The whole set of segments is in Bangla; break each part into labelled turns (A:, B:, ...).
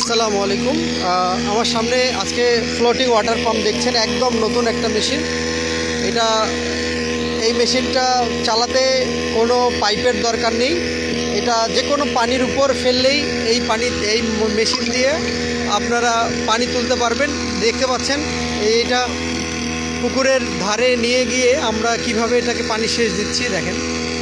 A: আসসালামু আলাইকুম। আমার সামনে আজকে ফ্লোটিং ওয়াটার পাম্প দেখছেন, একদম নতুন একটা মেশিন। এটা এই মেশিনটা চালাতে কোনো পাইপের দরকার নেই। এটা যে কোনো পানির উপর ফেললেই এই মেশিন দিয়ে আপনারা পানি তুলতে পারবেন। দেখতে পাচ্ছেন এইটা পুকুরের ধারে নিয়ে গিয়ে আমরা কিভাবে এটাকে পানি সেচ দিচ্ছি দেখেন।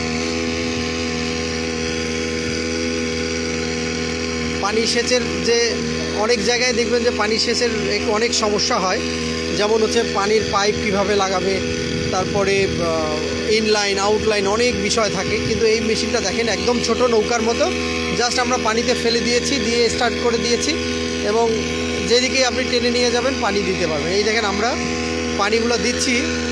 A: পানি সেচের যে অনেক জায়গায় দেখবেন যে পানি সেচের অনেক সমস্যা হয়, যেমন হচ্ছে পানির পাইপ কিভাবে লাগাবে, তারপরে ইনলাইন আউটলাইন অনেক বিষয় থাকে। কিন্তু এই মেশিনটা দেখেন একদম ছোট নৌকার মতো, জাস্ট আমরা পানিতে ফেলে দিয়েছি, দিয়ে স্টার্ট করে দিয়েছি এবং যেদিকে আপনি টেনে নিয়ে যাবেন পানি দিতে পারবেন। এই দেখেন আমরা পানিগুলো দিচ্ছি,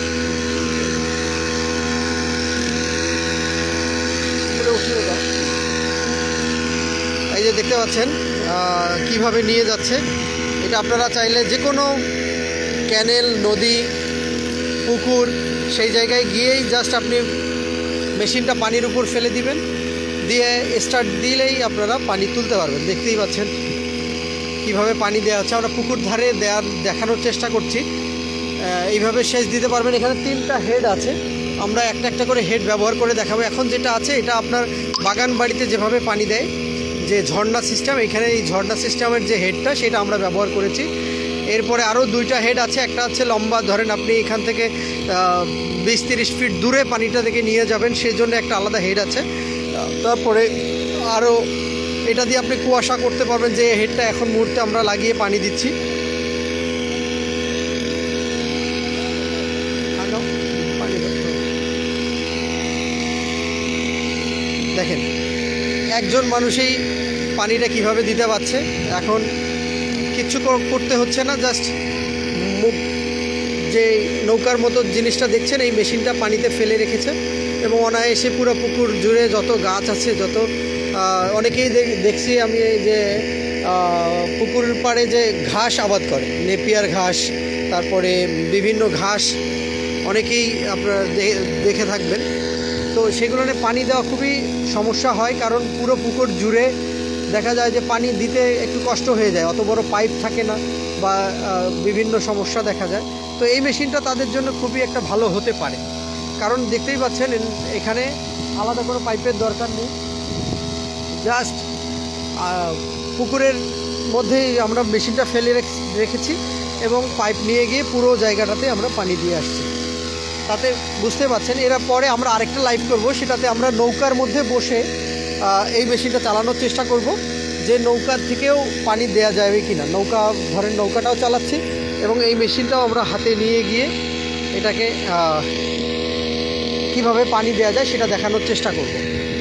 A: এই যে দেখতে পাচ্ছেন কিভাবে নিয়ে যাচ্ছে। এটা আপনারা চাইলে যে কোনো ক্যানেল, নদী, পুকুর সেই জায়গায় গিয়েই জাস্ট আপনি মেশিনটা পানির উপর ফেলে দিবেন, দিয়ে স্টার্ট দিলেই আপনারা পানি তুলতে পারবেন। দেখতেই পাচ্ছেন কিভাবে পানি দেওয়া হচ্ছে। আমরা পুকুর ধারে দেখানোর চেষ্টা করছি, এইভাবে সেচ দিতে পারবেন। এখানে 3টা হেড আছে, আমরা একটা একটা করে হেড ব্যবহার করে দেখাবো। এখন যেটা আছে এটা আপনার বাগান বাড়িতে যেভাবে পানি দেয়, যে ঝর্ণা সিস্টেম, এখানে এই ঝর্ণা সিস্টেমের যে হেডটা সেটা আমরা ব্যবহার করেছি। এরপরে আরও 2টা হেড আছে, একটা হচ্ছে লম্বা, ধরেন আপনি এখান থেকে 20-30 ফিট দূরে পানিটা থেকে নিয়ে যাবেন, সেই জন্য একটা আলাদা হেড আছে। তারপরে আরও এটা দিয়ে আপনি কুয়াশা করতে পারবেন, যে হেডটা এখন মুহূর্তে আমরা লাগিয়ে পানি দিচ্ছি। দেখেন একজন মানুষই পানিটা কিভাবে দিতে পারছে। এখন কিচ্ছু করতে হচ্ছে না, জাস্ট যে নৌকার মতো জিনিসটা দেখছেন এই মেশিনটা পানিতে ফেলে রেখেছে এবং অনায়াসে পুরো পুকুর জুড়ে যত গাছ আছে, যত অনেকেই দেখছি আমি যে পুকুর পাড়ে যে ঘাস আবাদ করে, নেপিয়ার ঘাস, তারপরে বিভিন্ন ঘাস অনেকেই আপনারা দেখে থাকবেন। তো সেগুলো পানি দেওয়া খুবই সমস্যা হয়, কারণ পুরো পুকুর জুড়ে দেখা যায় যে পানি দিতে একটু কষ্ট হয়ে যায়, অত বড় পাইপ থাকে না বা বিভিন্ন সমস্যা দেখা যায়। তো এই মেশিনটা তাদের জন্য খুবই একটা ভালো হতে পারে, কারণ দেখতেই পাচ্ছেন এখানে আলাদা করে পাইপের দরকার নেই, জাস্ট পুকুরের মধ্যেই আমরা মেশিনটা ফেলে রেখেছি এবং পাইপ নিয়ে গিয়ে পুরো জায়গাটাতে আমরা পানি দিয়ে আসছি। তাতে বুঝতে পারছেন। এরা পরে আমরা আরেকটা লাইভ করব, সেটাতে আমরা নৌকার মধ্যে বসে এই মেশিনটা চালানোর চেষ্টা করব, যে নৌকার থেকেও পানি দেয়া যাবে কি না। ধরেন নৌকাটাও চালাচ্ছি এবং এই মেশিনটাও আমরা হাতে নিয়ে গিয়ে এটাকে কিভাবে পানি দেয়া যায় সেটা দেখানোর চেষ্টা করব।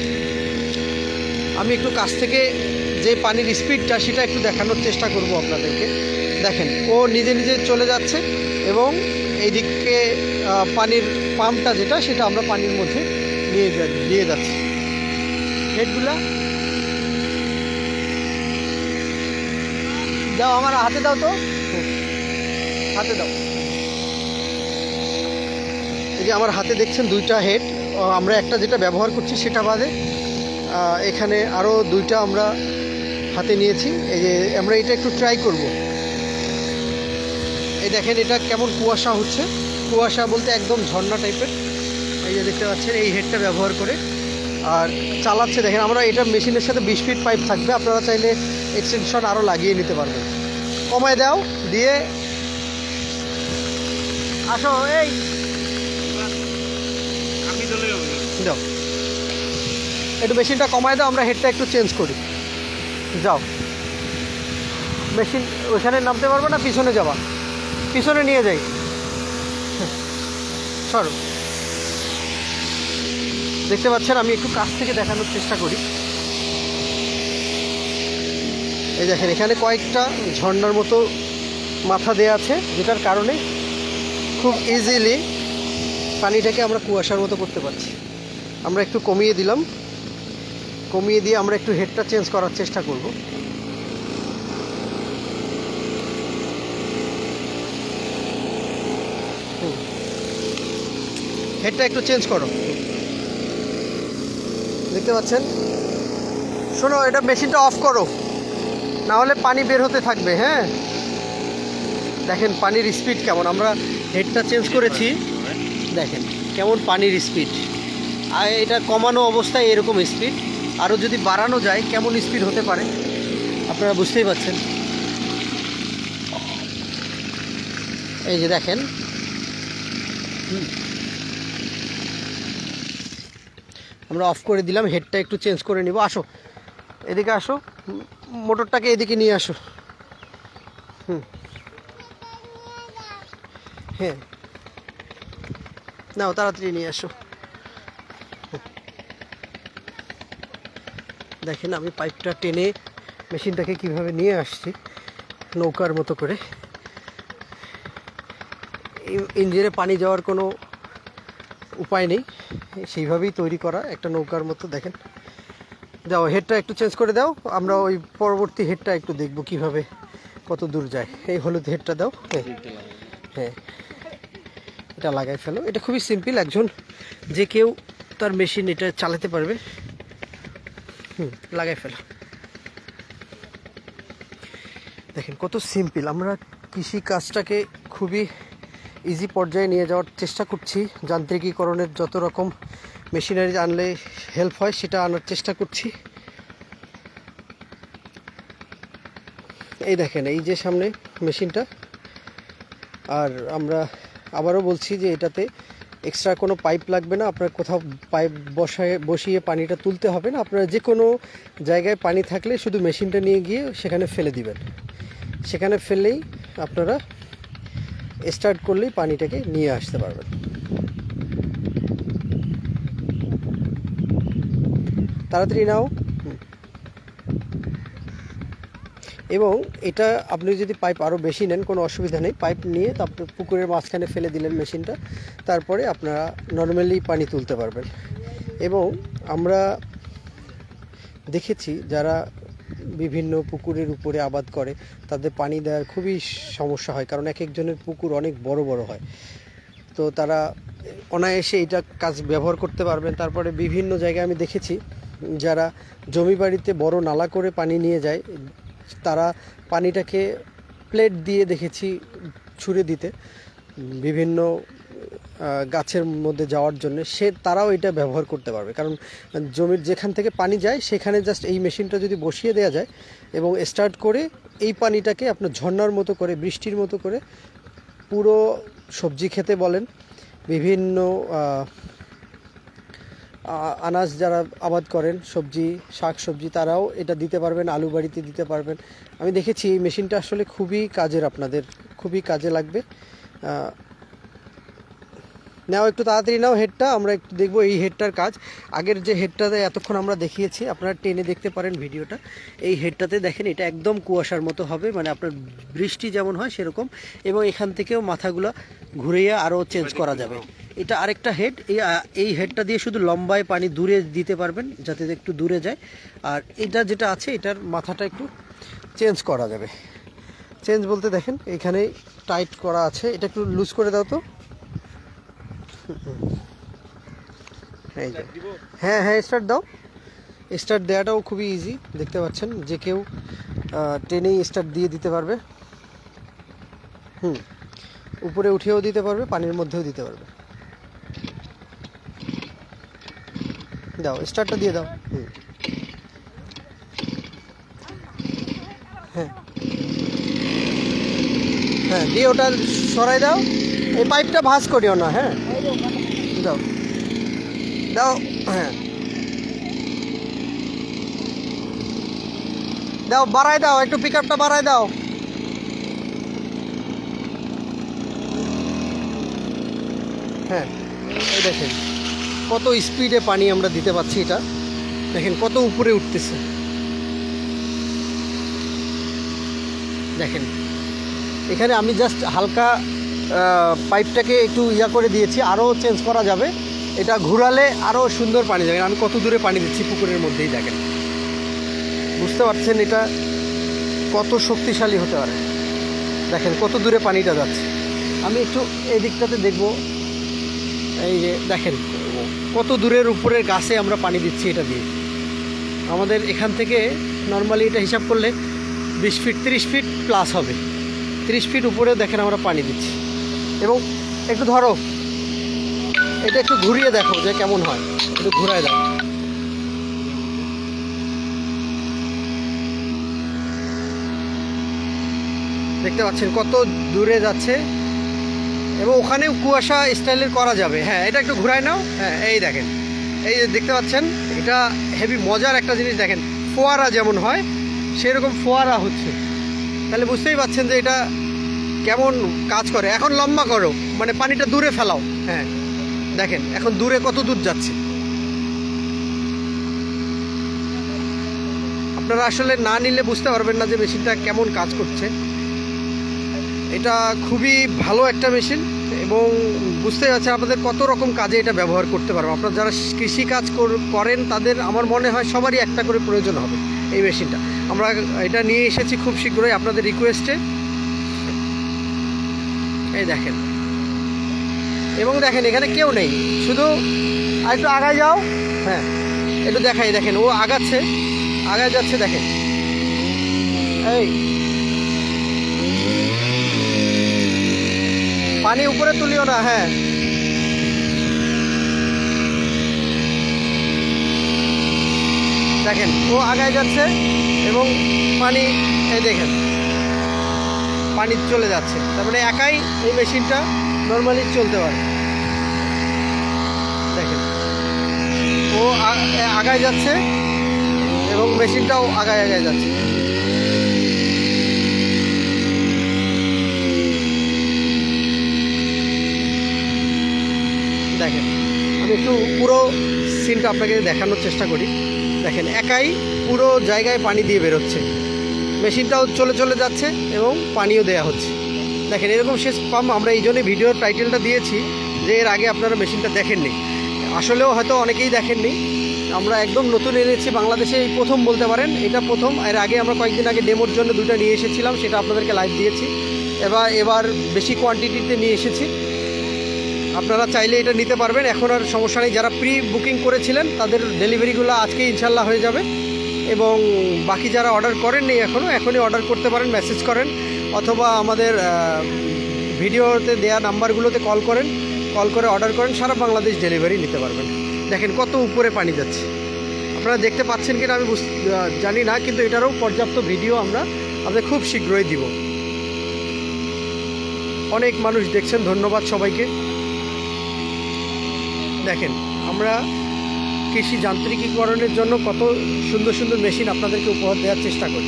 A: আমি একটু কাছ থেকে যে পানির স্পিডটা সেটা একটু দেখানোর চেষ্টা করব আপনাদেরকে। দেখেন ও নিজে নিজে চলে যাচ্ছে এবং এইদিকে পানির পাম্পটা যেটা সেটা আমরা পানির মধ্যে নিয়ে যাচ্ছি। হেডগুলা দাও, আমার হাতে দাও, তো হাতে দাও। এই যে আমার হাতে দেখছেন 2টা হেড, আমরা একটা যেটা ব্যবহার করছি সেটা বাদে এখানে আরও 2টা আমরা হাতে নিয়েছি। এই যে আমরা এটা একটু ট্রাই করব। এই দেখেন এটা কেমন কুয়াশা হচ্ছে, কুয়াশা বলতে একদম ঝর্ণা টাইপের। এই যে দেখতে পাচ্ছেন এই হেডটা ব্যবহার করে আর চালাচ্ছে। দেখেন আমরা এটা মেশিনের সাথে 20 ফিট পাইপ থাকবে, আপনারা চাইলে এক্সটেনশন আরও লাগিয়ে নিতে পারবেন। কমায় দাও, দিয়ে আসো, এই দাও একটু মেশিনটা কমায় দাও, আমরা হেডটা একটু চেঞ্জ করি। যাও, মেশিন ওইখানে নামতে পারবে না, পিছনে যাবা, পিছনে নিয়ে যাই, সরো। দেখতে পাচ্ছেন আমি একটু কাছ থেকে দেখানোর চেষ্টা করি। এই দেখেন এখানে কয়েকটা ঝর্ণার মতো মাথা দেয়া আছে, যেটার কারণে খুব ইজিলি পানিটাকে আমরা কুয়াশার মতো করতে পারছি। আমরা একটু কমিয়ে দিলাম, কমিয়ে দিয়ে আমরা একটু হেডটা চেঞ্জ করার চেষ্টা করব। হেডটা একটু চেঞ্জ করো। দেখতে পাচ্ছেন, শোনো এটা মেশিনটা অফ করো। না হলে পানি বের হতে থাকবে। হ্যাঁ, দেখেন পানির স্পিড কেমন, আমরা হেডটা চেঞ্জ করেছি, দেখেন কেমন পানির স্পিড। আর এটা কমানো অবস্থায় এরকম স্পিড, আরও যদি বাড়ানো যায় কেমন স্পিড হতে পারে আপনারা বুঝতেই পারছেন। এই যে দেখেন, আমরা অফ করে দিলাম, হেডটা একটু চেঞ্জ করে নিব। আসো এদিকে আসো, মোটরটাকে এদিকে নিয়ে আসো। হ্যাঁ নাও, তাড়াতাড়ি নিয়ে আসো। দেখেন আমি পাইপটা টেনে মেশিনটাকে কিভাবে নিয়ে আসছি নৌকার মতো করে। ইঞ্জিনে পানি যাওয়ার কোনো উপায় নেই, সেইভাবেই তৈরি করা একটা নৌকার মতো। দেখেন, যাও হেডটা একটু চেঞ্জ করে দাও, আমরা ওই পরবর্তী হেডটা একটু দেখব কিভাবে কত দূর যায়। এই হলুদ হেডটা দাও। হ্যাঁ, এটা লাগাই ফেলো। এটা খুবই সিম্পল, একজন যে কেউ তার মেশিন এটা চালাতে পারবে। লাগাই ফেলো। দেখেন কত সিম্পল। আমরা কৃষি কাজটাকে খুবই ইজি পর্যায়ে নিয়ে যাওয়ার চেষ্টা করছি। যান্ত্রিকীকরণের যত রকম মেশিনারি আনলে হেল্প হয় সেটা আনার চেষ্টা করছি। এই দেখেন, এই যে সামনে মেশিনটা। আর আমরা আবারও বলছি যে এটাতে এক্সট্রা কোনো পাইপ লাগবে না, আপনার কোথাও পাইপ বসিয়ে পানিটা তুলতে হবে না। আপনারা যে কোনো জায়গায় পানি থাকলে শুধু মেশিনটা নিয়ে গিয়ে সেখানে ফেলে দিবেন। সেখানে ফেললেই আপনারা স্টার্ট করলেই পানিটাকে নিয়ে আসতে পারবেন। তাড়াতাড়ি নাও। এবং এটা আপনি যদি পাইপ আরও বেশি নেন কোনো অসুবিধা নেই, পাইপ নিয়ে তারপরে পুকুরের মাঝখানে ফেলে দিলেন মেশিনটা, তারপরে আপনারা নর্মালি পানি তুলতে পারবেন। এবং আমরা দেখেছি যারা বিভিন্ন পুকুরের উপরে আবাদ করে তাদের পানি দেওয়ার খুবই সমস্যা হয়, কারণ এক একজনের পুকুর অনেক বড় বড় হয়। তো তারা অনায়াসে এটা কাজ ব্যবহার করতে পারবেন। তারপরে বিভিন্ন জায়গায় আমি দেখেছি যারা জমি বাড়িতে বড় নালা করে পানি নিয়ে যায়, তারা পানিটাকে প্লেট দিয়ে দেখেছি ছুঁড়ে দিতে বিভিন্ন গাছের মধ্যে যাওয়ার জন্য। তারাও এটা ব্যবহার করতে পারবে, কারণ জমির যেখান থেকে পানি যায় সেখানে জাস্ট এই মেশিনটা যদি বসিয়ে দেওয়া যায় এবং স্টার্ট করে এই পানিটাকে আপনার ঝর্ণার মতো করে, বৃষ্টির মতো করে পুরো সবজি খেতে বলেন, বিভিন্ন আনাজ যারা আবাদ করেন সবজি শাক সবজি তারাও এটা দিতে পারবেন, আলু বাড়িতে দিতে পারবেন। আমি দেখেছি এই মেশিনটা আসলে খুবই কাজের, আপনাদের খুবই কাজে লাগবে। নাও একটু তাড়াতাড়ি নাও হেডটা, আমরা একটু দেখবো এই হেডটার কাজ। আগের যে হেডটাতে এতক্ষণ আমরা দেখিয়েছি, আপনারা টেনে দেখতে পারেন ভিডিওটা। এই হেডটাতে দেখেন এটা একদম কুয়াশার মতো হবে, মানে আপনার বৃষ্টি যেমন হয় সেরকম। এবং এখান থেকেও মাথাগুলো ঘুরিয়ে আরও চেঞ্জ করা যাবে। এটা আরেকটা হেড, এই হেডটা দিয়ে শুধু লম্বায় পানি দূরে দিতে পারবেন যাতে একটু দূরে যায়। আর এটা যেটা আছে এটার মাথাটা একটু চেঞ্জ করা যাবে। চেঞ্জ বলতে দেখেন এখানে টাইট করা আছে, এটা একটু লুজ করে দাও তো। এই যে হ্যাঁ হ্যাঁ, স্টার্ট দাও। স্টার্ট দেওয়াটাও খুবই ইজি, দেখতে পাচ্ছেন যে কেউ টেনেই স্টার্ট দিয়ে দিতে পারবে। উপরে উঠেও দিতে পারবে, পানির মধ্যেও দিতে পারবে। দাও স্টার্টটা দিয়ে দাও। হ্যাঁ হ্যাঁ, দিয়ে ওটা সরাই দাও। এই পাইপটা ভাঁজ করিও না। হ্যাঁ দাও দাও। হ্যাঁ দাও, বাড়াই দাও, একটু পিক আপটা বাড়াই দাও। হ্যাঁ, এই দেখেন কত স্পিডে পানি আমরা দিতে পারছি। এটা দেখেন কত উপরে উঠতেছে। দেখেন এখানে আমি জাস্ট হালকা পাইপটাকে একটু করে দিয়েছি, আরও চেঞ্জ করা যাবে। এটা ঘুরালে আরও সুন্দর পানি যাবে। আমি কত দূরে পানি দিচ্ছি পুকুরের মধ্যেই, দেখেন বুঝতে পারছেন এটা কত শক্তিশালী হতে পারে। দেখেন কত দূরে পানিটা যাচ্ছে। আমি একটু এই দিকটাতে দেখব। এই যে দেখেন কত দূরের উপরে গাছে আমরা পানি দিচ্ছি এটা দিয়ে। আমাদের এখান থেকে নর্মালি এটা হিসাব করলে 20 ফিট 30 ফিট প্লাস হবে, 30 ফিট উপরেও দেখেন আমরা পানি দিচ্ছি। এবং একটু ধরো, এটা একটু ঘুরিয়ে দেখো যে কেমন হয়, একটু ঘুরায় দাও। দেখতে পাচ্ছেন কত দূরে যাচ্ছে, এবং ওখানে কুয়াশা স্টাইলের করা যাবে। হ্যাঁ, এটা একটু ঘুরায় নাও। হ্যাঁ, এই দেখেন, এই যে দেখতে পাচ্ছেন, এটা হেভি মজার একটা জিনিস। দেখেন ফোয়ারা যেমন হয় সেরকম ফোয়ারা হচ্ছে, তাহলে বুঝতেই পাচ্ছেন যে এটা কেমন কাজ করে। এখন লম্বা করো, মানে পানিটা দূরে ফেলাও। হ্যাঁ দেখেন এখন দূরে কত দূর যাচ্ছে। আপনারা আসলে না নিলে বুঝতে পারবেন না যে মেশিনটা কেমন কাজ করছে। এটা খুবই ভালো একটা মেশিন, এবং বুঝতে পারছেন আপনাদের কত রকম কাজে এটা ব্যবহার করতে পারবো। আপনারা যারা কৃষি কাজ করেন তাদের আমার মনে হয় সবারই একটা করে প্রয়োজন হবে এই মেশিনটা। আমরা এটা নিয়ে এসেছি খুব শীঘ্রই আপনাদের রিকোয়েস্টে। এই দেখেন, এবং দেখেন এখানে কেউ নেই, শুধু আর একটু আগায় যাও। হ্যাঁ, একটু দেখাই, দেখেন ও আগাচ্ছে, আগায় যাচ্ছে। দেখেন এই পানি উপরে তুলিও না। হ্যাঁ, দেখেন ও আগায় যাচ্ছে এবং পানি, এই দেখেন পানি চলে যাচ্ছে। তার মানে একাই এই মেশিনটা নর্মালি চলতে পারে। দেখেন ও আগায় যাচ্ছে এবং মেশিনটাও আগায় আগায় যাচ্ছে। দেখেন আমি একটু পুরো সিনটা আপনাকে দেখানোর চেষ্টা করি। দেখেন একাই পুরো জায়গায় পানি দিয়ে বেরোচ্ছে, মেশিনটাও চলে চলে যাচ্ছে এবং পানিও দেয়া হচ্ছে। দেখেন এরকম সেচ পাম্প আমরা এই জন্যই ভিডিওর টাইটেলটা দিয়েছি যে এর আগে আপনারা মেশিনটা দেখেননি। আসলেও হয়তো অনেকেই দেখেননি, আমরা একদম নতুন এনেছি বাংলাদেশে, এই প্রথম বলতে পারেন, এটা প্রথম। এর আগে আমরা কয়েকদিন আগে ডেমোর জন্য দুটো নিয়ে এসেছিলাম, সেটা আপনাদেরকে লাইভ দিয়েছি। এবার বেশি কোয়ান্টিটিতে নিয়ে এসেছি। আপনারা চাইলে এটা নিতে পারবেন, এখন আর সমস্যা নেই। যারা প্রি বুকিং করেছিলেন তাদের ডেলিভারিগুলো আজকে ইনশাল্লাহ হয়ে যাবে, এবং বাকি যারা অর্ডার করেননি এখনই অর্ডার করতে পারেন, মেসেজ করেন, অথবা আমাদের ভিডিওতে দেয়া নাম্বারগুলোতে কল করে অর্ডার করেন, সারা বাংলাদেশ ডেলিভারি নিতে পারবেন। দেখেন কত উপরে পানি যাচ্ছে, আপনারা দেখতে পাচ্ছেন কিনা আমি জানি না, কিন্তু এটারও পর্যাপ্ত ভিডিও আমরা আপনাদের খুব শীঘ্রই দিব। অনেক মানুষ দেখছেন, ধন্যবাদ সবাইকে। দেখেন আমরা কৃষি যান্ত্রিকীকরণের জন্য কত সুন্দর সুন্দর মেশিন আপনাদেরকে উপহার দেওয়ার চেষ্টা করি।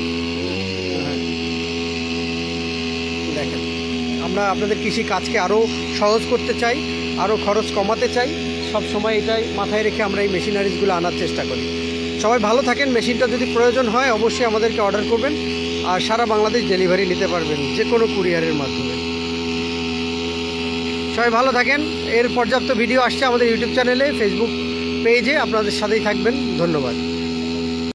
A: দেখেন আমরা আপনাদের কৃষি কাজকে আরও সহজ করতে চাই, আরও খরচ কমাতে চাই। সব সময় এটাই মাথায় রেখে আমরা এই মেশিনারিজগুলো আনার চেষ্টা করি। সবাই ভালো থাকেন। মেশিনটা যদি প্রয়োজন হয় অবশ্যই আমাদেরকে অর্ডার করবেন, আর সারা বাংলাদেশ ডেলিভারি নিতে পারবেন যে কোনো কুরিয়ারের মাধ্যমে। সবাই ভালো থাকেন। এর পর্যাপ্ত ভিডিও আসছে আমাদের ইউটিউব চ্যানেলে, ফেসবুক পেজে, আপনাদের সাথেই থাকবেন। ধন্যবাদ।